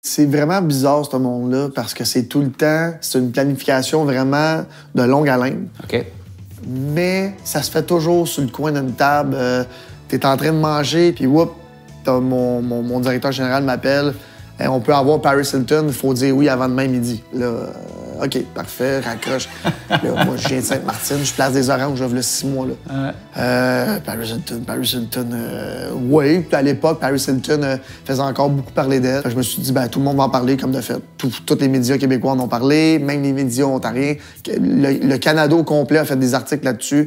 C'est vraiment bizarre, ce monde-là, parce que c'est tout le temps, c'est une planification vraiment de longue haleine. OK. Mais ça se fait toujours sur le coin d'une table. T'es en train de manger, puis whoop, mon directeur général m'appelle. Hey, on peut avoir Paris Hilton, il faut dire oui avant demain midi. Là, OK, parfait, raccroche. Là, moi, je viens de Sainte-Martine, je place des oranges, là, 6 mois. Là. Paris Hilton, oui. Puis à l'époque, Paris Hilton faisait encore beaucoup parler d'elle. Je me suis dit, ben tout le monde va en parler comme de fait. Tous les médias québécois en ont parlé, même les médias ontariens. Le Canada au complet a fait des articles là-dessus.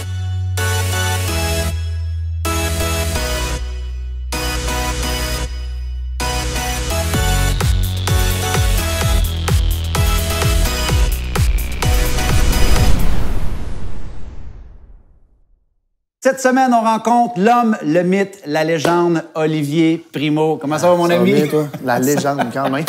Cette semaine, on rencontre l'homme, le mythe, la légende, Olivier Primo. Comment ça va, mon ami? Ça va bien, toi? La légende, quand même.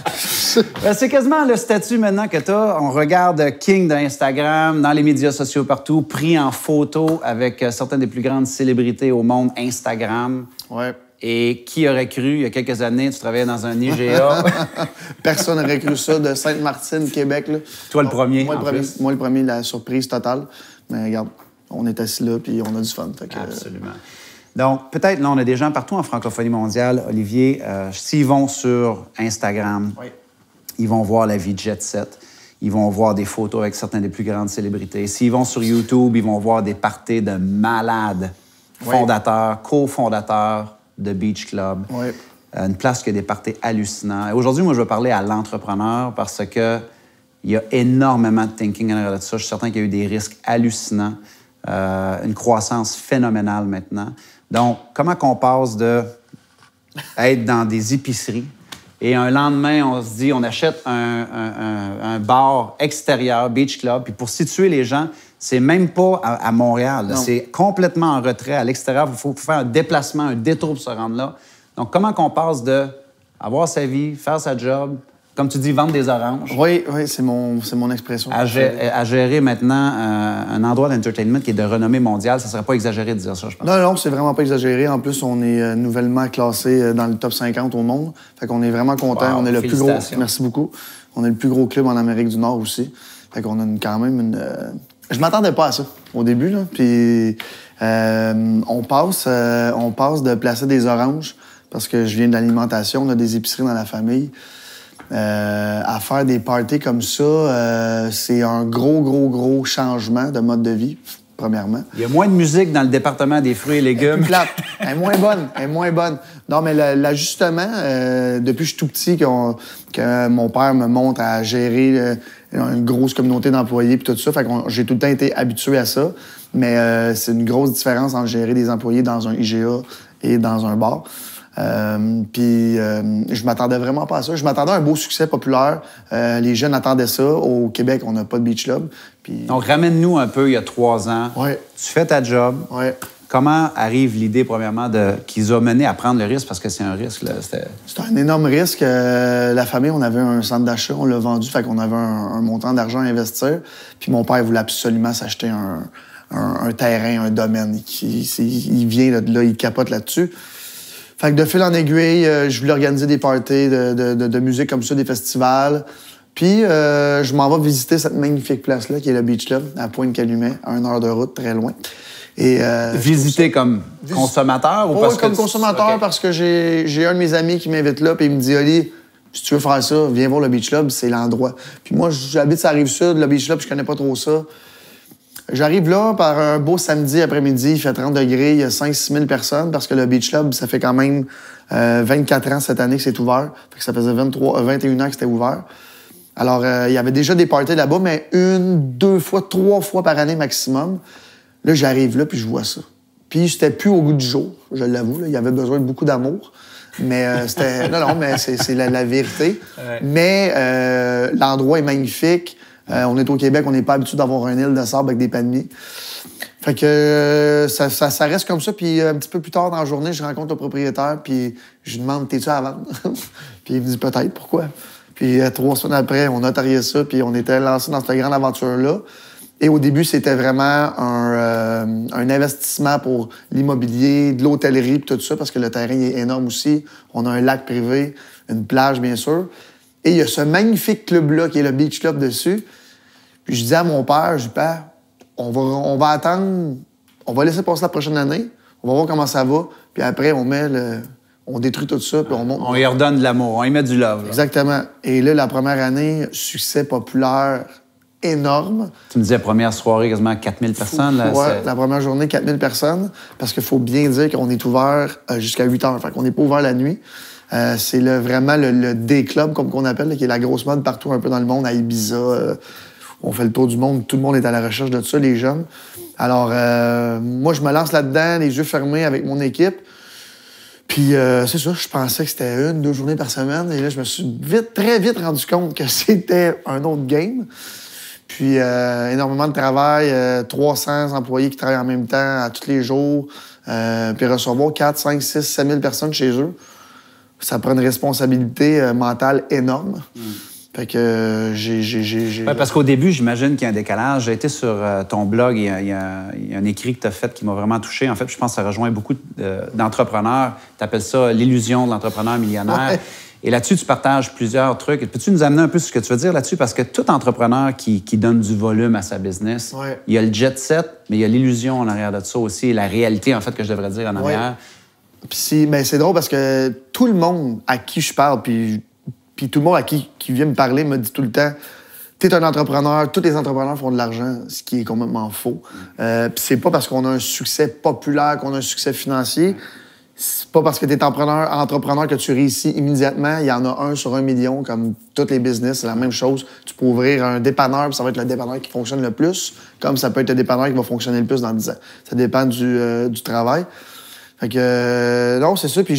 C'est quasiment le statut maintenant que tu as. On regarde King d'Instagram, dans les médias sociaux partout, pris en photo avec certaines des plus grandes célébrités au monde Instagram. Ouais. Et qui aurait cru, il y a quelques années, tu travaillais dans un IGA? Personne n'aurait cru ça, de Sainte-Martine, Québec. Là. Toi, le premier, Moi, le premier, la surprise totale. Mais regarde, on est assis là, puis on a du fun. Fait que, absolument. Donc, peut-être, là, on a des gens partout en francophonie mondiale. Olivier, s'ils vont sur Instagram, oui. Ils vont voir la vie de Jet Set. Ils vont voir des photos avec certaines des plus grandes célébrités. S'ils vont sur YouTube, ils vont voir des parties de malades. Oui. Fondateurs, cofondateurs de Beach Club. Oui. Une place qui a des parties hallucinants. Et aujourd'hui, moi, je veux parler à l'entrepreneur parce que il y a énormément de thinking en arrière de ça. Je suis certain qu'il y a eu des risques hallucinants. Une croissance phénoménale maintenant. Donc, comment qu'on passe de être dans des épiceries et un lendemain, on se dit, on achète un bar extérieur, Beach Club, puis pour situer les gens, c'est même pas à Montréal. C'est complètement en retrait, à l'extérieur. Il faut faire un déplacement, un détour pour se rendre là. Donc, comment qu'on passe de avoir sa vie, faire sa job, comme tu dis, vendre des oranges. Oui, c'est mon expression. À gérer maintenant un endroit d'entertainment qui est de renommée mondiale. Ça serait pas exagéré de dire ça, je pense. Non, c'est vraiment pas exagéré. En plus, on est nouvellement classé dans le top 50 au monde. Fait qu'on est vraiment content. Wow, on est le plus gros. Merci beaucoup. On est le plus gros club en Amérique du Nord aussi. Fait qu'on a quand même une. Je m'attendais pas à ça au début, là. Puis on passe de placer des oranges parce que je viens de l'alimentation, on a des épiceries dans la famille. À faire des parties comme ça, c'est un gros changement de mode de vie, premièrement. Il y a moins de musique dans le département des fruits et légumes. Elle est moins bonne. Non, mais l'ajustement, depuis que je suis tout petit, que mon père me montre à gérer une grosse communauté d'employés puis tout ça, fait que j'ai tout le temps été habitué à ça. Mais c'est une grosse différence entre gérer des employés dans un IGA et dans un bar. Je m'attendais vraiment pas à ça. Je m'attendais à un beau succès populaire. Les jeunes attendaient ça. Au Québec, on n'a pas de Beach Club. Puis... Donc, ramène-nous un peu il y a 3 ans. Ouais. Tu fais ta job. Ouais. Comment arrive l'idée, premièrement, qu'ils ont mené à prendre le risque? Parce que c'est un risque, là. C'est un énorme risque. La famille, on avait un centre d'achat, on l'a vendu, fait qu'on avait un montant d'argent à investir. Puis mon père voulait absolument s'acheter un terrain, un domaine. Il vient de là, il capote là-dessus. Fait que de fil en aiguille, je voulais organiser des parties de musique comme ça, des festivals. Puis je m'en vais visiter cette magnifique place-là, qui est le Beach Club, à Pointe-Calumet, à 1 heure de route, très loin. Et, visiter comme consommateur ou parce que... comme consommateur, okay. Parce que j'ai un de mes amis qui m'invite là, puis il me dit « Oli, si tu veux faire ça, viens voir le Beach Club, c'est l'endroit. » Puis moi, j'habite sur la Rive-Sud, le Beach Club, je connais pas trop ça. J'arrive là par un beau samedi après-midi, il fait 30 degrés, il y a 5-6 000 personnes parce que le Beach Club, ça fait quand même 24 ans cette année que c'est ouvert. Fait que ça faisait 21 ans que c'était ouvert. Alors, il y avait déjà des parties là-bas, mais 1, 2 fois, 3 fois par année maximum. Là, j'arrive là, puis je vois ça. Puis c'était plus au goût du jour, je l'avoue. Il y avait besoin de beaucoup d'amour. Mais c'était... Non, mais c'est la vérité. Ouais. Mais l'endroit est magnifique. On est au Québec, on n'est pas habitué d'avoir une île de sable avec des palmiers. Fait que ça reste comme ça. Puis un petit peu plus tard dans la journée, je rencontre le propriétaire, puis je lui demande « T'es-tu à vendre? » Puis il me dit « Peut-être, pourquoi? » Puis 3 semaines après, on a tarié ça, puis on était lancé dans cette grande aventure-là. Et au début, c'était vraiment un investissement pour l'immobilier, de l'hôtellerie, puis tout ça, parce que le terrain est énorme aussi. On a un lac privé, une plage, bien sûr. Et il y a ce magnifique club-là qui est le Beach Club dessus. Puis je dis à mon père, je dis, Père, on va attendre, on va laisser passer la prochaine année, on va voir comment ça va, puis après, on détruit tout ça, puis on monte. On y redonne de l'amour, on y met du love. Là. Exactement. Et là, la première année, succès populaire énorme. Tu me disais, première soirée, quasiment 4000 personnes. Là, ouais, la première journée, 4000 personnes, parce qu'il faut bien dire qu'on est ouvert jusqu'à 8 heures, fait qu'on n'est pas ouvert la nuit. C'est vraiment le day-club, comme qu'on appelle, là, qui est la grosse mode partout un peu dans le monde, à Ibiza. On fait le tour du monde, tout le monde est à la recherche de ça, les jeunes. Alors, moi, je me lance là-dedans, les yeux fermés avec mon équipe. Puis, c'est ça, je pensais que c'était 1-2 journées par semaine. Et là, je me suis très vite rendu compte que c'était un autre game. Puis, énormément de travail, 300 employés qui travaillent en même temps, à tous les jours. Puis, recevoir 4, 5, 6, 7 000 personnes chez eux. Ça prend une responsabilité mentale énorme. Fait que j'ai... Ouais, parce qu'au début, j'imagine qu'il y a un décalage. J'ai été sur ton blog, il y a un écrit que tu as fait qui m'a vraiment touché. En fait, je pense que ça rejoint beaucoup d'entrepreneurs. Tu appelles ça l'illusion de l'entrepreneur millionnaire. Ouais. Et là-dessus, tu partages plusieurs trucs. Peux-tu nous amener un peu ce que tu veux dire là-dessus? Parce que tout entrepreneur qui donne du volume à sa business, ouais. Il y a le jet set, mais il y a l'illusion en arrière de ça aussi, et la réalité, en fait, que je devrais dire en arrière. Ouais. Puis c'est drôle parce que tout le monde à qui je parle, puis tout le monde à qui vient me parler me dit tout le temps « T'es un entrepreneur, tous les entrepreneurs font de l'argent », ce qui est complètement faux. Puis c'est pas parce qu'on a un succès populaire, qu'on a un succès financier. C'est pas parce que t'es entrepreneur que tu réussis immédiatement. Il y en a 1 sur 1 million, comme tous les business, c'est la même chose. Tu peux ouvrir un dépanneur, puis ça va être le dépanneur qui fonctionne le plus, comme ça peut être le dépanneur qui va fonctionner le plus dans 10 ans. Ça dépend du travail. Fait que, non, c'est ça. Puis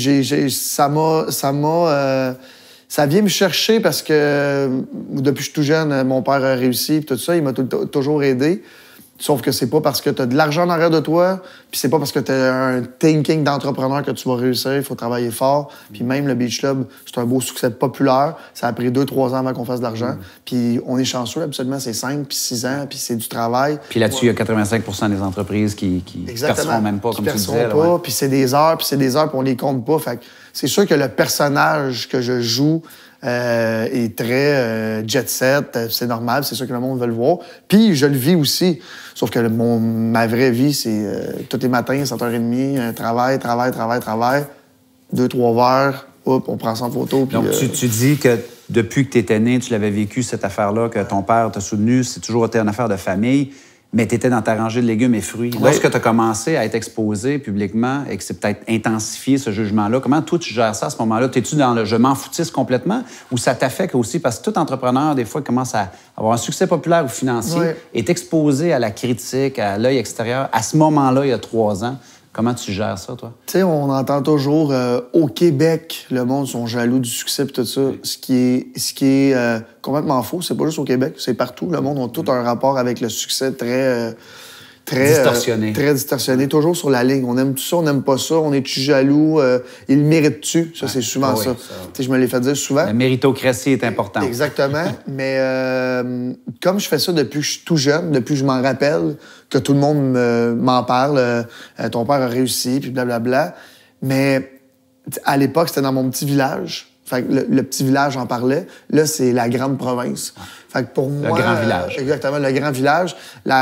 ça vient me chercher parce que depuis que je suis tout jeune, mon père a réussi et tout ça, il m'a toujours aidé. Sauf que c'est pas parce que tu as de l'argent en arrière de toi, puis c'est pas parce que tu as un thinking d'entrepreneur que tu vas réussir. Il faut travailler fort. Puis même le Beach Club, c'est un beau succès populaire. Ça a pris 2-3 ans avant qu'on fasse de l'argent. Puis on est chanceux, absolument, c'est 5 puis 6 ans, puis c'est du travail. Puis là-dessus, il y a 85 des entreprises qui perçoivent même pas, comme tu disais. Pas, puis c'est des heures, puis on les compte pas. Fait que c'est sûr que le personnage que je joue est très jet set, c'est normal, c'est sûr que le monde veut le voir. Puis je le vis aussi, sauf que ma vraie vie, c'est tous les matins, 7h30, travail, 2-3 heures, hop, on prend ça en photo. Puis, donc tu dis que depuis que tu étais né, tu l'avais vécu, cette affaire-là, que ton père t'a soutenu, c'est toujours été une affaire de famille. Mais tu étais dans ta rangée de légumes et fruits. Oui. Lorsque tu as commencé à être exposé publiquement et que c'est peut-être intensifié, ce jugement-là, comment toi, tu gères ça à ce moment-là? T'es-tu dans le « je m'en foutisse » complètement ou ça t'affecte aussi? Parce que tout entrepreneur, des fois, commence à avoir un succès populaire ou financier, oui. Est exposé à la critique, à l'œil extérieur. À ce moment-là, il y a 3 ans, comment tu gères ça, toi? Tu sais, on entend toujours au Québec, le monde sont jaloux du succès et tout ça. Oui. Ce qui est complètement faux. C'est pas juste au Québec, c'est partout. Le monde a tout un rapport avec le succès très distorsionné. Très distorsionné. Toujours sur la ligne. On aime tout ça, on n'aime pas ça. On est-tu jaloux? Il le mérite-tu? Ça, c'est souvent ça. Je me l'ai fait dire souvent. La méritocratie est importante. Exactement. Mais comme je fais ça depuis que je suis tout jeune, depuis que je m'en rappelle, que tout le monde m'en parle, ton père a réussi, puis blablabla. Mais à l'époque, c'était dans mon petit village. Fait que le petit village en parlait. Là, c'est la grande province. Fait que pour moi... Le grand village. Exactement, le grand village.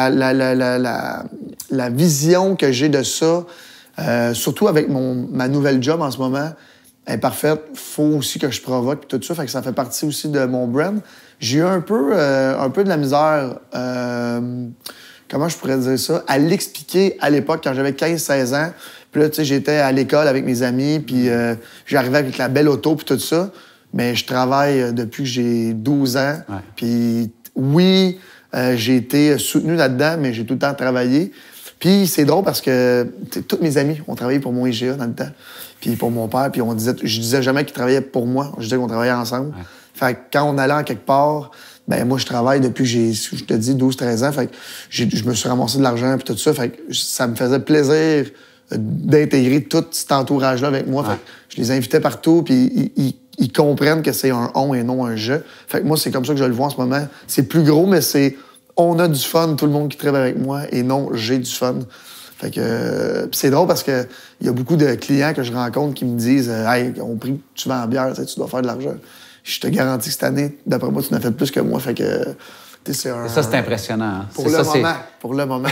La vision que j'ai de ça, surtout avec ma nouvelle job en ce moment, est parfaite. Faut aussi que je provoque tout ça. Fait que ça fait partie aussi de mon brand. J'ai eu un peu de la misère... comment je pourrais dire ça? À l'expliquer à l'époque, quand j'avais 15-16 ans. Puis là, tu sais, j'étais à l'école avec mes amis, puis j'arrivais avec la belle auto, puis tout ça. Mais je travaille depuis que j'ai 12 ans. Ouais. Puis oui, j'ai été soutenu là-dedans, mais j'ai tout le temps travaillé. Puis c'est drôle parce que tous mes amis ont travaillé pour mon IGA dans le temps, puis pour mon père, puis je disais jamais qu'ils travaillaient pour moi. Je disais qu'on travaillait ensemble. Ouais. Fait que quand on allait en quelque part... Ben moi, je travaille depuis que j'ai, je te dis, 12-13 ans. Fait que je me suis ramassé de l'argent puis tout ça. Fait que ça me faisait plaisir d'intégrer tout cet entourage-là avec moi. Fait que je les invitais partout, puis ils comprennent que c'est un « on » et non un « je ». Fait que moi, c'est comme ça que je le vois en ce moment. C'est plus gros, mais c'est « on a du fun, tout le monde qui travaille avec moi » et non « j'ai du fun ». Fait que pis c'est drôle parce que il y a beaucoup de clients que je rencontre qui me disent Hey, on prie que tu vends en bière, tu dois faire de l'argent. Je te garantis que cette année, d'après moi, tu n'as fait plus que moi. Fait que c'est un... Et ça, c'est impressionnant. Hein? Pour le moment.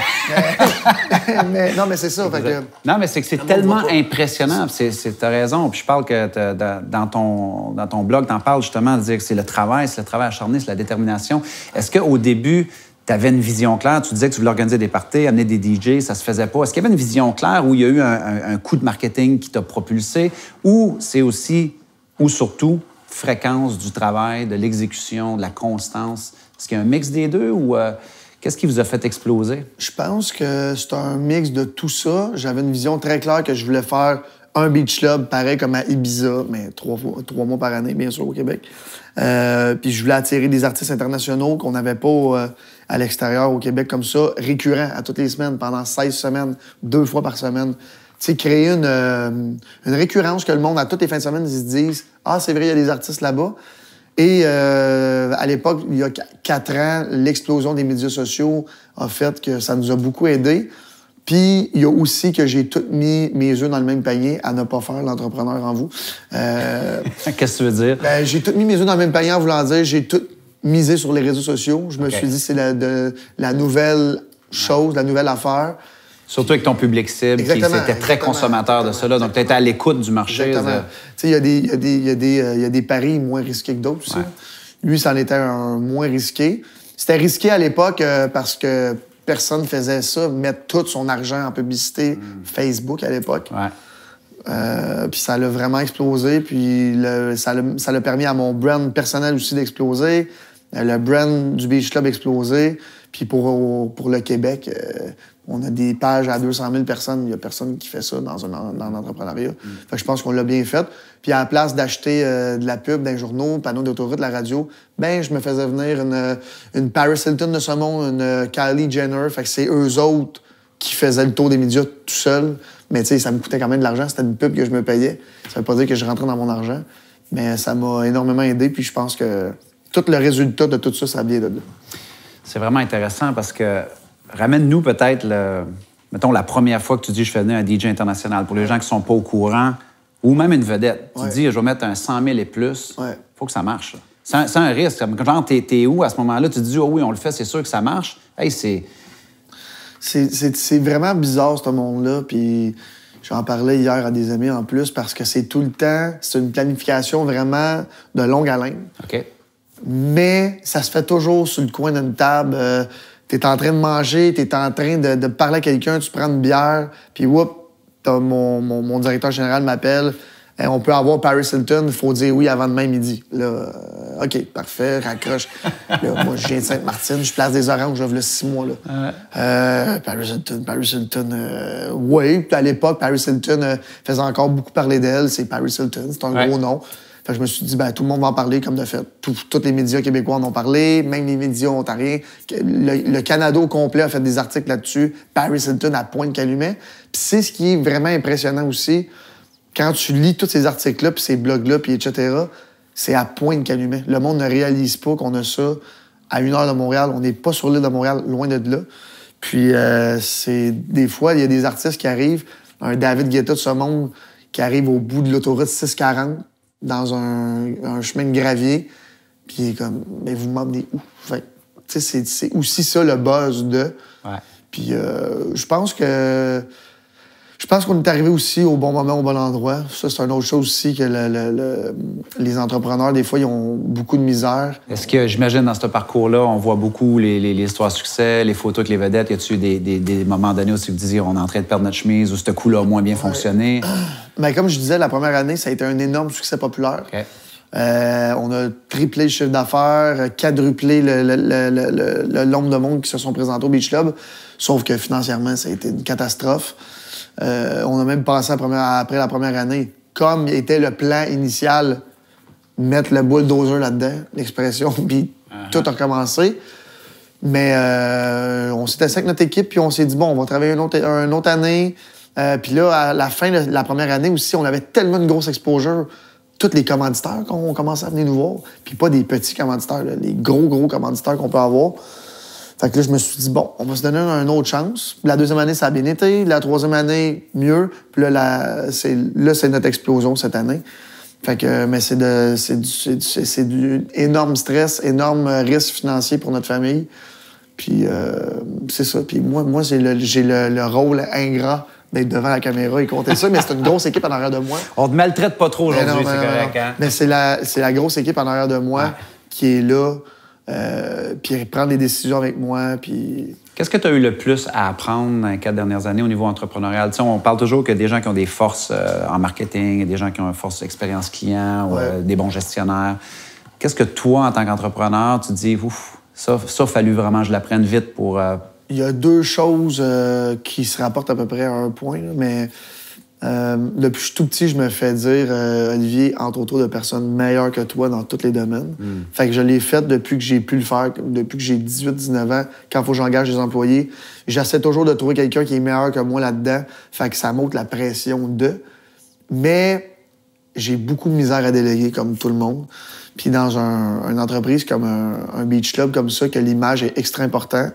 Non, mais c'est ça. Fait que... Non, mais c'est que c'est tellement impressionnant. T'as raison. Puis je parle que dans ton blog, t'en parles justement de dire que c'est le travail acharné, c'est la détermination. Est-ce qu'au début, tu avais une vision claire? Tu disais que tu voulais organiser des parties, amener des DJ, ça se faisait pas. Est-ce qu'il y avait une vision claire où il y a eu un coup de marketing qui t'a propulsé? Ou c'est aussi, ou surtout, fréquence du travail, de l'exécution, de la constance? Est-ce qu'il y a un mix des deux ou qu'est-ce qui vous a fait exploser? Je pense que c'est un mix de tout ça. J'avais une vision très claire que je voulais faire un beach club pareil comme à Ibiza, mais 3 mois par année, bien sûr, au Québec. Puis je voulais attirer des artistes internationaux qu'on n'avait pas à l'extérieur, au Québec, comme ça, récurrents à toutes les semaines, pendant 16 semaines, 2 fois par semaine. Tu sais, créer une récurrence que le monde, à toutes les fins de semaine, ils se disent « Ah, c'est vrai, il y a des artistes là-bas ». Et à l'époque, il y a 4 ans, l'explosion des médias sociaux a fait que ça nous a beaucoup aidés. Puis, il y a aussi que j'ai tout mis mes œufs dans le même panier à ne pas faire l'entrepreneur en vous. Qu'est-ce que tu veux dire? Ben, j'ai tout mis mes œufs dans le même panier en voulant dire j'ai tout misé sur les réseaux sociaux. Je me suis dit c'est la nouvelle chose, la nouvelle affaire. Surtout avec ton public cible, qui était très consommateur de cela. Donc, tu étais à l'écoute du marché. Exactement. Tu sais, il y a des paris moins risqués que d'autres aussi. Ouais. Lui, c'en était un moins risqué. C'était risqué à l'époque parce que personne faisait ça, mettre tout son argent en publicité Facebook à l'époque. Ouais. Puis ça l'a vraiment explosé. Puis ça l'a permis à mon brand personnel aussi d'exploser. Le brand du Beach Club a explosé. Puis pour le Québec, on a des pages à 200 000 personnes. Il n'y a personne qui fait ça dans l'entrepreneuriat. Fait que je pense qu'on l'a bien fait. Puis à la place d'acheter de la pub dans les journaux, panneaux d'autoroute, la radio, ben je me faisais venir une Paris Hilton de ce monde, une Kylie Jenner. Fait que c'est eux autres qui faisaient le tour des médias tout seuls. Mais tu sais, ça me coûtait quand même de l'argent. C'était une pub que je me payais. Ça veut pas dire que je rentrais dans mon argent. Mais ça m'a énormément aidé. Puis je pense que tout le résultat de tout ça, ça vient de là. C'est vraiment intéressant parce que ramène-nous peut-être, mettons, la première fois que tu dis je fais venir un DJ international. Pour les gens qui ne sont pas au courant, ou même une vedette. Tu dis je vais mettre un 100 000 et plus. Il faut que ça marche. C'est un risque. Genre, t'es où à ce moment-là? Tu te dis, oh oui, on le fait, c'est sûr que ça marche. Hey, c'est vraiment bizarre, ce monde-là. Puis j'en parlais hier à des amis en plus parce que c'est tout le temps, c'est une planification vraiment de longue haleine. OK. Mais ça se fait toujours sur le coin d'une table. T'es en train de manger, t'es en train de parler à quelqu'un, tu prends une bière, puis whoop, mon directeur général m'appelle. On peut avoir Paris Hilton, il faut dire oui avant demain midi. Là, OK, parfait, raccroche. Là, moi, je viens de Sainte-Martine, je place des oranges, j'ouvre là 6 mois. Là. Paris Hilton. Oui, puis à l'époque, Paris Hilton faisait encore beaucoup parler d'elle. C'est Paris Hilton, c'est un gros nom. Fait que je me suis dit, ben, tout le monde va en parler comme de fait. Tous les médias québécois en ont parlé, même les médias ontariens. Le Canada au complet a fait des articles là-dessus. Paris Hilton à Pointe-Calumet. Puis c'est ce qui est vraiment impressionnant aussi. Quand tu lis tous ces articles-là, puis ces blogs-là, puis etc., c'est à Pointe-Calumet. Le monde ne réalise pas qu'on a ça à 1 heure de Montréal. On n'est pas sur l'île de Montréal, loin de là. Puis des fois, il y a des artistes qui arrivent, un David Guetta de ce monde, qui arrive au bout de l'autoroute 640, dans un chemin de gravier, puis il est comme, mais vous m'emmenez où? Fait tu sais, c'est aussi ça le buzz de. Ouais. Puis je pense qu'on est arrivé aussi au bon moment, au bon endroit. Ça, c'est une autre chose aussi que les entrepreneurs, des fois, ils ont beaucoup de misère. Est-ce que, j'imagine, dans ce parcours-là, on voit beaucoup les histoires de succès, les photos avec les vedettes. Y a-tu eu des moments donnés où vous disiez on est en train de perdre notre chemise ou ce coup-là a moins bien fonctionné? Mais comme je disais, la première année, ça a été un énorme succès populaire. Okay. On a triplé le chiffre d'affaires, quadruplé le nombre de monde qui se sont présentés au Beach Club. Sauf que financièrement, ça a été une catastrophe. On a même pensé après la première année, comme était le plan initial, mettre le bulldozer là-dedans, l'expression, puis tout a recommencé. Mais on s'est assis avec notre équipe, puis on s'est dit, bon, on va travailler une autre année. Puis là, à la fin de la première année aussi, on avait tellement de grosse exposure. Tous les commanditaires ont commencé à venir nous voir, puis pas des petits commanditaires, là, les gros commanditaires qu'on peut avoir. Fait que là, je me suis dit, bon, on va se donner une autre chance. Puis la deuxième année, ça a bien été. La troisième année, mieux. Puis là, c'est notre explosion cette année. Fait que, mais c'est du énorme stress, énorme risque financier pour notre famille. Puis c'est ça. Puis moi j'ai le rôle ingrat d'être devant la caméra et compter ça, mais c'est une grosse équipe en arrière de moi. On te maltraite pas trop aujourd'hui, c'est correct, hein? Mais c'est la grosse équipe en arrière de moi qui est là, puis prend des décisions avec moi, puis... Qu'est-ce que tu as eu le plus à apprendre dans les 4 dernières années au niveau entrepreneurial? Tu sais, on parle toujours que des gens qui ont des forces en marketing, des gens qui ont une force d'expérience client, ou, des bons gestionnaires. Qu'est-ce que toi, en tant qu'entrepreneur, tu te dis, ouf, ça a fallu vraiment que je l'apprenne vite pour... Il y a deux choses qui se rapportent à peu près à un point, là, mais depuis que je suis tout petit, je me fais dire, Olivier, entre autour de personnes meilleures que toi dans tous les domaines. Fait que je l'ai fait depuis que j'ai pu le faire, depuis que j'ai 18-19 ans, quand il faut que j'engage des employés. J'essaie toujours de trouver quelqu'un qui est meilleur que moi là-dedans. Fait que ça monte la pression d'eux. Mais j'ai beaucoup de misère à déléguer, comme tout le monde. Puis dans une entreprise comme un beach club comme ça, que l'image est extra importante,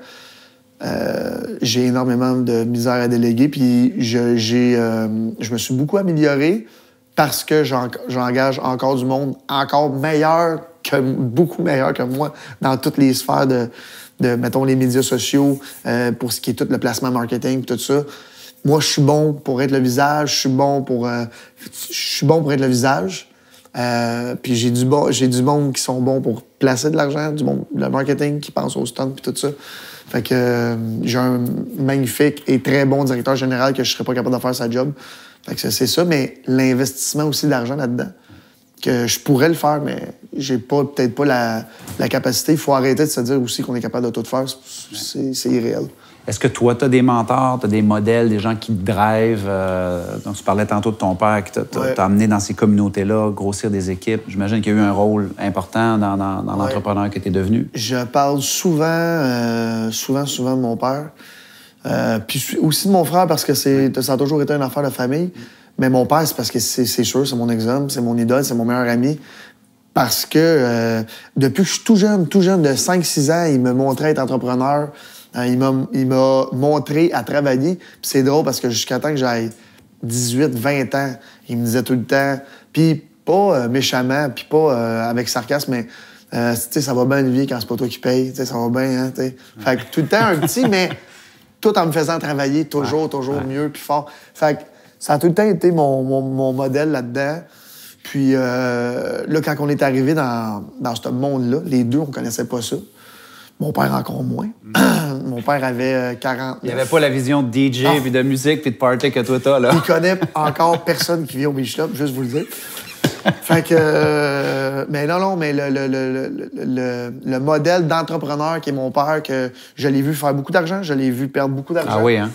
j'ai énormément de misère à déléguer, puis je me suis beaucoup amélioré parce que j'engage encore du monde encore beaucoup meilleur que moi dans toutes les sphères de mettons, les médias sociaux, pour ce qui est tout le placement marketing, tout ça. Moi, je suis bon pour être le visage, je suis bon pour être le visage. Puis j'ai du monde qui sont bons pour placer de l'argent, du monde, le marketing qui pense au stand puis tout ça. Fait que j'ai un magnifique et très bon directeur général que je serais pas capable de faire sa job. Fait que c'est ça, mais l'investissement aussi d'argent là-dedans, que je pourrais le faire, mais j'ai peut-être pas la capacité. Il faut arrêter de se dire aussi qu'on est capable de tout faire. C'est irréel. Est-ce que toi, tu as des mentors, tu as des modèles, des gens qui te drivent? Donc, tu parlais tantôt de ton père qui t'a amené dans ces communautés-là, grossir des équipes. J'imagine qu'il y a eu un rôle important dans l'entrepreneur que tu es devenu. Je parle souvent de mon père. Puis aussi de mon frère, parce que ça a toujours été une affaire de famille. Mais mon père, c'est parce que c'est sûr, c'est mon exemple, c'est mon idole, c'est mon meilleur ami. Parce que depuis que je suis tout jeune, de 5-6 ans, il me montrait être entrepreneur. Il m'a montré à travailler. Puis c'est drôle parce que jusqu'à temps que j'aille 18-20 ans, il me disait tout le temps, puis pas méchamment, puis pas avec sarcasme, mais tu sais, ça va bien, Olivier, quand c'est pas toi qui paye. Tu sais, ça va bien, hein, tu sais. Fait que tout le temps un petit, mais tout en me faisant travailler toujours mieux, puis fort. Fait que ça a tout le temps été mon modèle là-dedans. Puis là, quand on est arrivé dans ce monde-là, les deux, on connaissait pas ça. Mon père encore moins. Mon père avait 40. Il n'y avait pas la vision de DJ, puis de musique, puis de party que toi t'as, là. Il connaît encore personne qui vit au Beach Club, juste vous le dire. Fait que... mais non, mais le modèle d'entrepreneur qui est mon père, que je l'ai vu faire beaucoup d'argent, je l'ai vu perdre beaucoup d'argent. Ah oui, hein?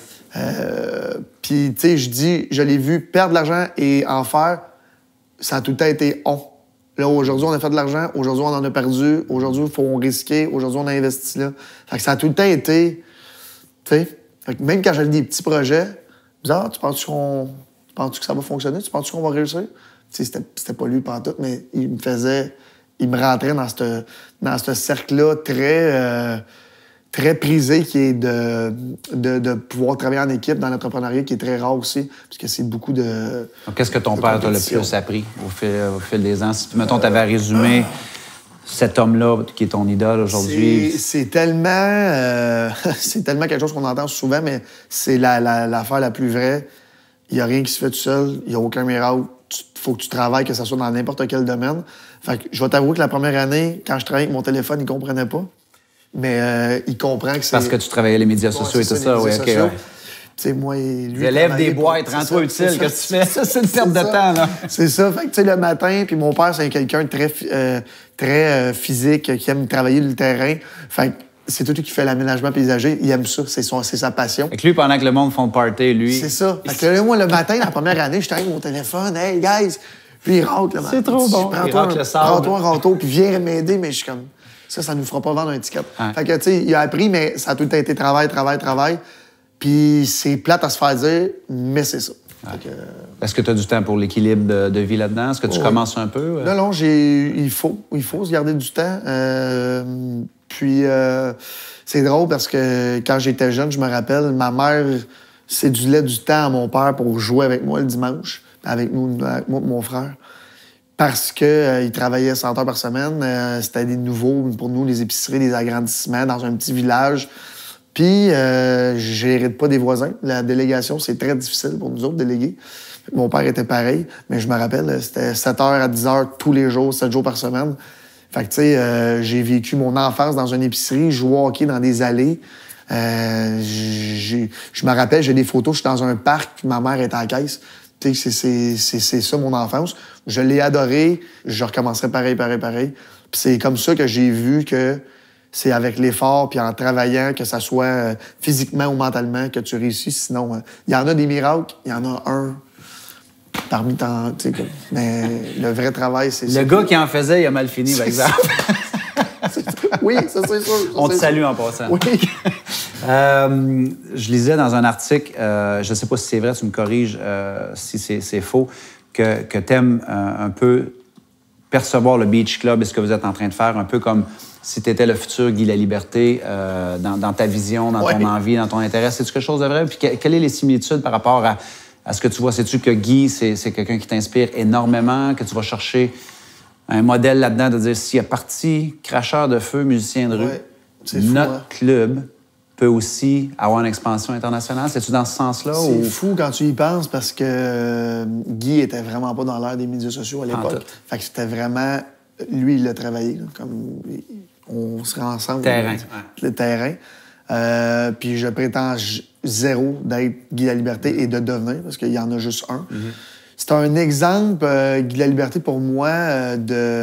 Puis, tu sais, je l'ai vu perdre de l'argent et en faire, ça a tout le temps été on. Là, aujourd'hui, on a fait de l'argent. Aujourd'hui, on en a perdu. Aujourd'hui, il faut risquer. Aujourd'hui, on a investi là. Fait que ça a tout le temps été... Tu sais, même quand j'avais des petits projets, bizarre, tu penses que ça va fonctionner? Tu penses qu'on va réussir? Tu sais, c'était pas lui pantoute, mais il me rentrait dans ce cercle-là très prisé qui est de pouvoir travailler en équipe dans l'entrepreneuriat, qui est très rare aussi, parce que c'est beaucoup de... Donc, qu'est-ce que ton père t'a le plus appris au fil des ans? Si, mettons, tu avais résumé cet homme-là qui est ton idole aujourd'hui... C'est tellement... c'est tellement quelque chose qu'on entend souvent, mais c'est l'affaire la plus vraie. Il n'y a rien qui se fait tout seul. Il n'y a aucun miracle. Il faut que tu travailles, que ce soit dans n'importe quel domaine. Fait que je vais t'avouer que la première année, quand je travaillais avec mon téléphone, il ne comprenait pas. Mais il comprend que c'est... Parce que tu travaillais les médias sociaux et tout ça, oui, OK. Ouais. Tu sais, moi et lui... Élève des boîtes, rends-toi utile, qu'est-ce que tu fais? Ça, c'est une perte de temps, là. C'est ça. Fait que, tu sais, le matin, puis mon père, c'est quelqu'un de très physique, qui aime travailler le terrain. Fait que c'est tout lui qui fait l'aménagement paysager. Il aime ça, c'est sa passion. Fait que lui, pendant que le monde font le party, lui... C'est ça. Fait que là, moi, le matin, la première année, j'étais avec mon téléphone. « Hey, guys! » Puis il rentre, le matin. C'est trop bon. Prends-toi un râteau, puis viens m'aider, mais je suis comme... Ça nous fera pas vendre un ticket. Ouais. Fait que, tu sais, il a appris, mais ça a tout le temps été travail. Puis c'est plate à se faire dire, mais c'est ça. Ouais. Est-ce que tu as du temps pour l'équilibre de vie là-dedans? Est-ce que tu commences un peu? Non, il faut se garder du temps. Puis, c'est drôle parce que quand j'étais jeune, je me rappelle, ma mère cédulait du temps à mon père pour jouer avec moi le dimanche, avec moi et mon frère. Parce qu'il travaillait 100 heures par semaine. C'était des nouveaux, pour nous, les épiceries, des agrandissements dans un petit village. Puis, j'hérite pas des voisins. La délégation, c'est très difficile pour nous autres, déléguer. Mon père était pareil, mais je me rappelle, c'était 7h à 10h tous les jours, 7 jours par semaine. Fait que, tu sais, j'ai vécu mon enfance dans une épicerie, jouer au hockey dans des allées. Je me rappelle, j'ai des photos, je suis dans un parc, puis ma mère est à la caisse. Tu sais, c'est ça, mon enfance. Je l'ai adoré, je recommencerai pareil. Puis c'est comme ça que j'ai vu que c'est avec l'effort puis en travaillant, que ça soit physiquement ou mentalement, que tu réussis. Sinon, il y en a des miracles, il y en a un parmi tant. Mais le vrai travail, c'est ça. Le gars qui en faisait, il a mal fini, par exemple. Oui, ça, c'est sûr. On te salue en passant. Oui. Je lisais dans un article, je ne sais pas si c'est vrai, tu me corriges si c'est faux, que tu aimes un peu percevoir le Beach Club et ce que vous êtes en train de faire, un peu comme si tu étais le futur Guy Laliberté dans ta vision, dans ton envie, dans ton intérêt. C'est-tu quelque chose de vrai? Puis quelles sont les similitudes par rapport à ce que tu vois? Sais-tu que Guy, c'est quelqu'un qui t'inspire énormément, que tu vas chercher un modèle là-dedans de dire s'il y a parti cracheur de feu, musicien de rue, notre club peut aussi avoir une expansion internationale. C'est-tu dans ce sens-là? C'est fou quand tu y penses parce que Guy était vraiment pas dans l'ère des médias sociaux à l'époque. Fait que c'était vraiment... Lui, il l'a travaillé. Là, comme on serait ensemble. Le terrain. Puis je prétends zéro d'être Guy Laliberté et de devenir, parce qu'il y en a juste un. C'est un exemple, Guy Laliberté, pour moi,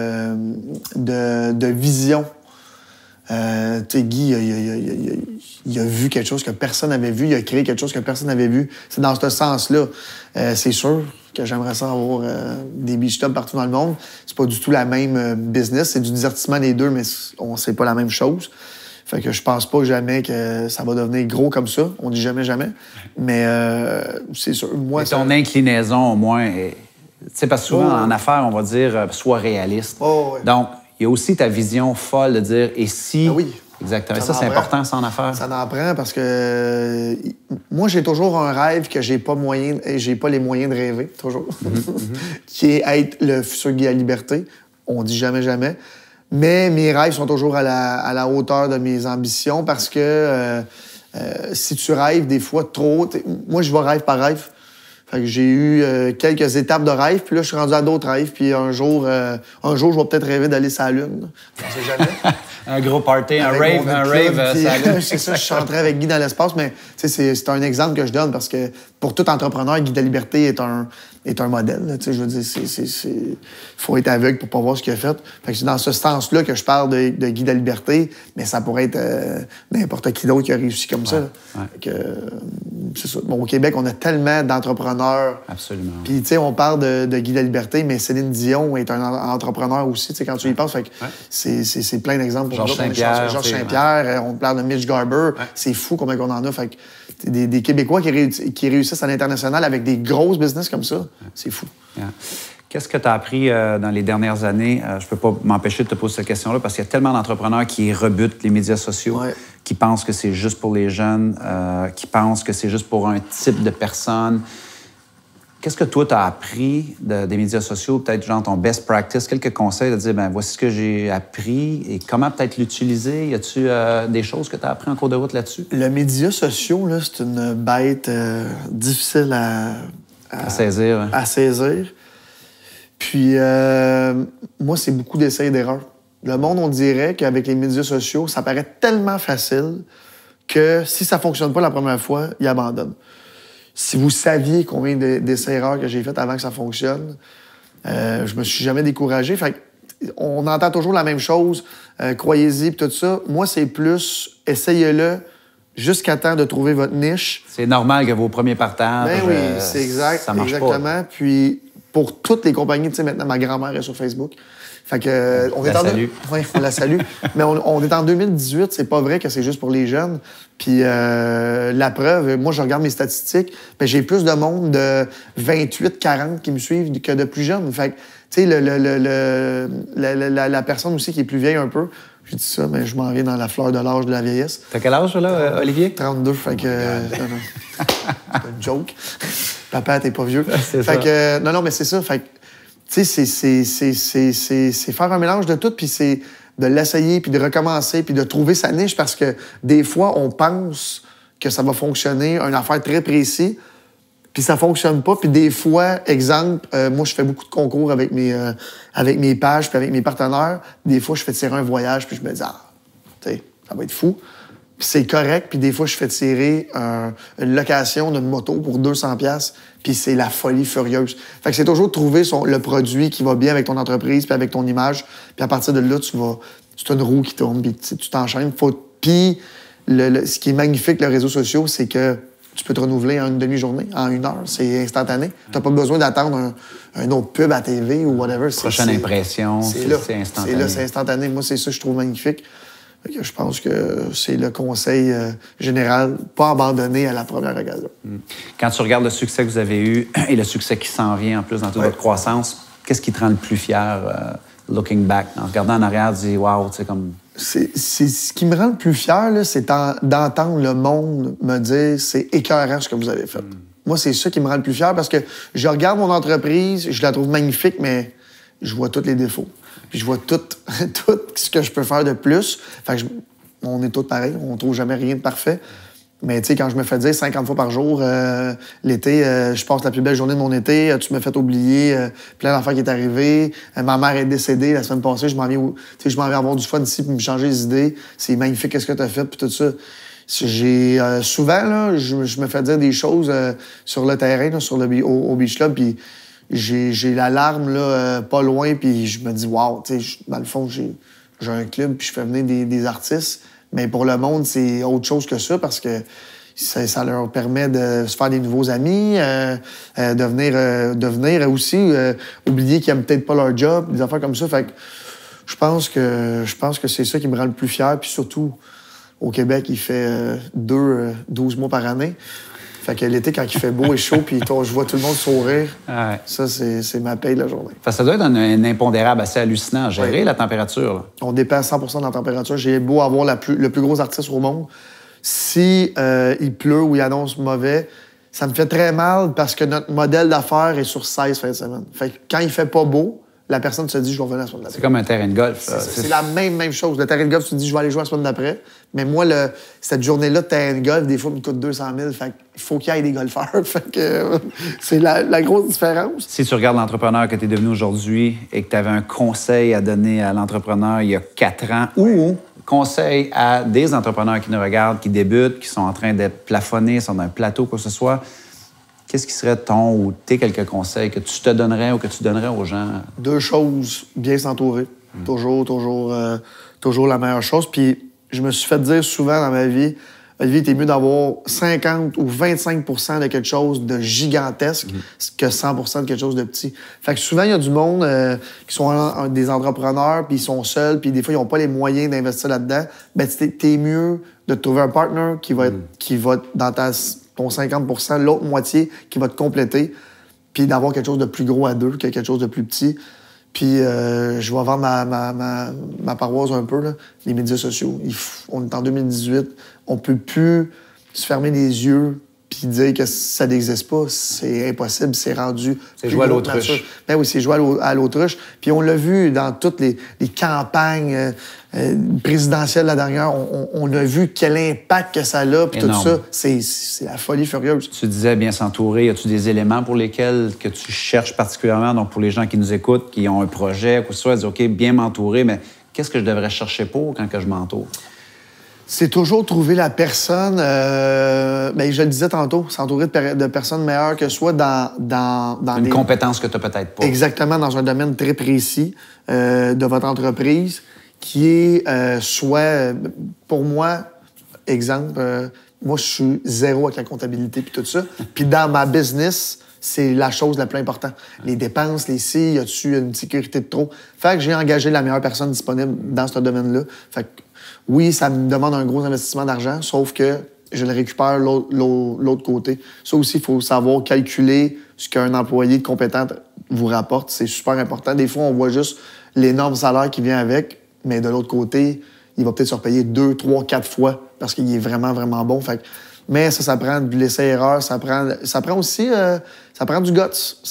de vision. Tu sais, Guy, il a vu quelque chose que personne n'avait vu. Il a créé quelque chose que personne n'avait vu. C'est dans ce sens-là. C'est sûr que j'aimerais ça avoir des beach clubs partout dans le monde. C'est pas du tout la même business. C'est du divertissement les deux, mais c'est pas la même chose. Fait que je pense pas jamais que ça va devenir gros comme ça. On dit jamais, jamais. Mais c'est sûr. Moi, mais ton inclinaison, au moins, tu sais, parce que souvent, en affaires, on va dire sois réaliste. Donc, il y a aussi ta vision folle de dire et si. Oui. Exactement. Ça, c'est important, ça, en affaires. Ça en prend parce que moi, j'ai toujours un rêve que j'ai pas les moyens de rêver, toujours. Qui est être le futur Guy Laliberté. On dit jamais, jamais. Mais mes rêves sont toujours à la hauteur de mes ambitions parce que si tu rêves des fois trop... Moi, je vais rêve par rêve. Fait que j'ai eu quelques étapes de rêve, puis là, je suis rendu à d'autres rêves, puis un jour, je vais peut-être rêver d'aller sur la Lune. On sait jamais. Un gros party, un rave sur la Lune. C'est ça, je chanterais avec Guy dans l'espace, mais c'est un exemple que je donne parce que pour tout entrepreneur, Guy Laliberté est un modèle. Je veux dire, il faut être aveugle pour pas voir ce qu'il a fait. Fait que c'est dans ce sens-là que je parle de Guy Laliberté, mais ça pourrait être n'importe qui d'autre qui a réussi comme ça. C'est ça. Bon, au Québec, on a tellement d'entrepreneurs. Absolument. Puis, tu sais, on parle de Guy Laliberté, mais Céline Dion est un entrepreneur aussi, tu sais, quand tu y penses. Fait que c'est plein d'exemples. Georges Saint-Pierre. On parle de Mitch Garber. C'est fou combien qu'on en a. Fait que des Québécois qui réussissent à l'international avec des grosses business comme ça, c'est fou. Qu'est-ce que tu as appris dans les dernières années? Je peux pas m'empêcher de te poser cette question-là parce qu'il y a tellement d'entrepreneurs qui rebutent les médias sociaux, qui pensent que c'est juste pour les jeunes, qui pensent que c'est juste pour un type de personne. Qu'est-ce que toi, tu as appris des médias sociaux? Peut-être genre ton best practice, quelques conseils de dire, ben voici ce que j'ai appris et comment peut-être l'utiliser. Y a-tu des choses que tu as appris en cours de route là-dessus? Les médias sociaux, là, c'est une bête difficile à saisir. À saisir. Puis, moi, c'est beaucoup d'essais et d'erreurs. Le monde, on dirait qu'avec les médias sociaux, ça paraît tellement facile que si ça fonctionne pas la première fois, ils abandonnent. Si vous saviez combien d'essais-erreurs que j'ai fait avant que ça fonctionne, je me suis jamais découragé. Fait on entend toujours la même chose, croyez-y, puis tout ça. Moi, c'est plus, essayez-le jusqu'à temps de trouver votre niche. C'est normal que vos premiers partages, ben oui, c'est exact, ça marche exactement. Pas. Puis pour toutes les compagnies, tu sais, maintenant, ma grand-mère est sur Facebook. Fait que, on la salue. Mais on est en 2018, c'est pas vrai que c'est juste pour les jeunes. Puis la preuve, moi, je regarde mes statistiques, mais j'ai plus de monde de 28-40 qui me suivent que de plus jeunes. Fait que, tu sais, la personne aussi qui est plus vieille un peu, j'ai dit ça, mais je m'en viens dans la fleur de l'âge de la vieillesse. T'as quel âge, là, Olivier? 32, fait que... c'est une joke. Papa, t'es pas vieux. C'est fait ça. que, non, mais c'est ça. Fait que, tu sais, c'est faire un mélange de tout, puis c'est de l'essayer, puis de recommencer, puis de trouver sa niche, parce que des fois, on pense que ça va fonctionner, une affaire très précise, puis ça fonctionne pas. Puis des fois, exemple, moi, je fais beaucoup de concours avec mes pages, puis avec mes partenaires. Des fois, je fais tirer un voyage, puis je me dis, tu sais, ça va être fou. Puis c'est correct. Puis des fois, je fais tirer une location d'une moto pour 200$, puis c'est la folie furieuse. Fait que c'est toujours de trouver le produit qui va bien avec ton entreprise, puis avec ton image. Puis à partir de là, c'est une roue qui tourne, puis tu t'enchaînes. Puis ce qui est magnifique, les réseaux sociaux, c'est que tu peux te renouveler en une demi-journée, en 1 heure. C'est instantané. Tu n'as pas besoin d'attendre un autre pub à TV ou whatever. Prochaine impression, c'est instantané. C'est instantané. Moi, c'est ça que je trouve magnifique. Je pense que c'est le conseil général, pas abandonner à la première occasion. Quand tu regardes le succès que vous avez eu et le succès qui s'en vient en plus dans toute votre croissance, qu'est-ce qui te rend le plus fier, looking back, en regardant en arrière, tu dis « wow », tu sais, comme... C'est ce qui me rend le plus fier, là, c'est d'entendre le monde me dire « c'est écœurant ce que vous avez fait ». Moi, c'est ça qui me rend le plus fier parce que je regarde mon entreprise, je la trouve magnifique, mais je vois tous les défauts. Puis je vois tout ce que je peux faire de plus. Fait que on est tous pareils, on trouve jamais rien de parfait. Mais tu sais, quand je me fais dire 50 fois par jour, l'été, je passe la plus belle journée de mon été, tu m'as fait oublier plein d'affaires qui est arrivé. Ma mère est décédée la semaine passée, je m'en viens avoir du fun ici pour me changer les idées. C'est magnifique qu'est-ce que tu as fait, puis tout ça. J'ai souvent, là, je me fais dire des choses sur le terrain, là, au Beach Club, puis j'ai la larme là, pas loin, puis je me dis, wow, tu sais, dans le fond, j'ai un club, puis je fais venir des artistes. Mais pour le monde, c'est autre chose que ça parce que ça leur permet de se faire des nouveaux amis, de venir aussi oublier qu'ils n'aiment peut-être pas leur job, des affaires comme ça. Fait que je pense que c'est ça qui me rend le plus fier. Puis surtout, au Québec, il fait 12 mois par année. Fait que l'été, quand il fait beau et chaud, puis je vois tout le monde sourire, ouais. Ça, c'est ma paye de la journée. Ça doit être un impondérable assez hallucinant à gérer, la température. Là. On dépasse 100% de la température. J'ai beau avoir le plus gros artiste au monde. Si il pleut ou il annonce mauvais, ça me fait très mal parce que notre modèle d'affaires est sur 16 fins de semaine. Fait que quand il fait pas beau, la personne se dit « je vais revenir la semaine d'après ». C'est comme un terrain de golf. C'est la même chose. Le terrain de golf, tu te dis « je vais aller jouer la semaine d'après ». Mais moi, cette journée-là de terrain de golf, des fois, il me coûte 200 000. Fait qu'il faut qu'il y ait des golfeurs. Fait que c'est la grosse différence. Si tu regardes l'entrepreneur que tu es devenu aujourd'hui et que tu avais un conseil à donner à l'entrepreneur il y a 4 ans ou conseil à des entrepreneurs qui nous regardent, qui débutent, qui sont en train d'être plafonnés, sont dans un plateau, quoi que ce soit, qu'est-ce qui serait ton ou tes quelques conseils que tu te donnerais ou que tu donnerais aux gens? 2 choses. Bien s'entourer. Toujours la meilleure chose. Puis je me suis fait dire souvent dans ma vie, Olivier, t'es mieux d'avoir 50 ou 25% de quelque chose de gigantesque que 100% de quelque chose de petit. Fait que souvent, il y a du monde qui sont des entrepreneurs, puis ils sont seuls, puis des fois, ils n'ont pas les moyens d'investir là-dedans. Ben, t'es mieux de trouver un partner qui va dans ton 50%, l'autre moitié qui va te compléter, puis d'avoir quelque chose de plus gros à 2 que quelque chose de plus petit. Puis je vais vendre ma paroisse un peu, là, les médias sociaux. On est en 2018, on peut plus se fermer les yeux puis dire que ça n'existe pas. C'est impossible, c'est rendu... C'est jouer à l'autruche. Ben oui, c'est jouer à l'autruche. Puis on l'a vu dans toutes les campagnes présidentielles la dernière. On a vu quel impact que ça a, puis tout ça. C'est la folie furieuse. Tu disais bien s'entourer. Y a-tu des éléments pour lesquels que tu cherches particulièrement? Donc, pour les gens qui nous écoutent, qui ont un projet, quoi que ce soit, dire, OK, bien m'entourer, mais qu'est-ce que je devrais chercher pour quand que je m'entoure? C'est toujours trouver la personne, ben, je le disais tantôt, s'entourer de personnes meilleures que soi dans une compétence que tu n'as peut-être pas. Exactement, dans un domaine très précis de votre entreprise, qui est soit, pour moi, exemple, moi, je suis zéro avec la comptabilité puis tout ça. Puis dans ma business, c'est la chose la plus importante. Les dépenses, les si, y a-tu une sécurité de trop? Fait que j'ai engagé la meilleure personne disponible dans ce domaine-là. Fait que oui, ça me demande un gros investissement d'argent, sauf que je le récupère l'autre côté. Ça aussi, il faut savoir calculer ce qu'un employé compétent vous rapporte. C'est super important. Des fois, on voit juste l'énorme salaire qui vient avec, mais de l'autre côté, il va peut-être se repayer 2, 3, 4 fois parce qu'il est vraiment, vraiment bon. Fait que, mais ça prend de l'essai-erreur. Ça prend aussi ça prend du guts.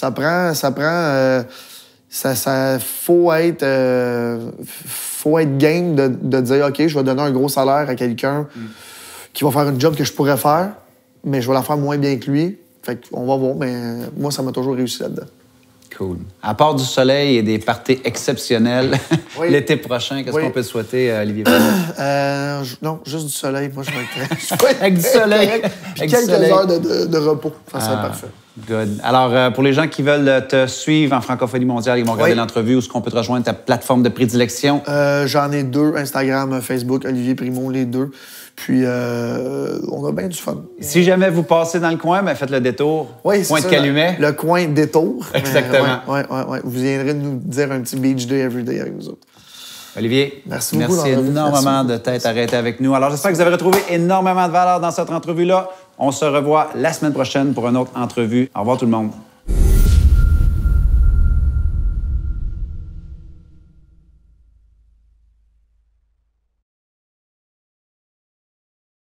Faut être game de dire, OK, je vais donner un gros salaire à quelqu'un qui va faire une job que je pourrais faire, mais je vais la faire moins bien que lui. Fait qu'on va voir, mais moi, ça m'a toujours réussi là-dedans. Cool. À part du soleil et des parties exceptionnelles, oui. L'été prochain, qu'est-ce qu'on peut souhaiter, Olivier? Non, juste du soleil. Moi, je vais être avec du soleil. Puis quelques heures de repos. Ça serait parfait. Good. Alors, pour les gens qui veulent te suivre en francophonie mondiale, ils vont regarder l'entrevue, où est-ce qu'on peut te rejoindre, ta plateforme de prédilection? J'en ai 2, Instagram, Facebook, Olivier Primo, les 2. Puis, on a bien du fun. Si jamais vous passez dans le coin, ben faites le détour. Oui, Point de Calumet. Le coin détour. Exactement. Oui. Vous viendrez nous dire un petit beach day every day avec vous autres. Olivier, merci beaucoup. Merci énormément de t'être arrêté avec nous. Alors, j'espère que vous avez retrouvé énormément de valeur dans cette entrevue-là. On se revoit la semaine prochaine pour une autre entrevue. Au revoir tout le monde.